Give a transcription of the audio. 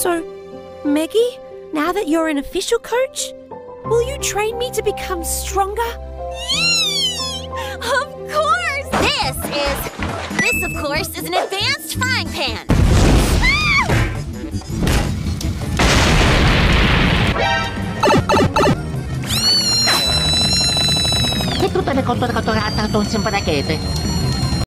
So, Meggy, now that you're an official coach, will you train me to become stronger? Of course! This, of course, is an advanced frying pan. Che tutte le cotture catturate non si parachete.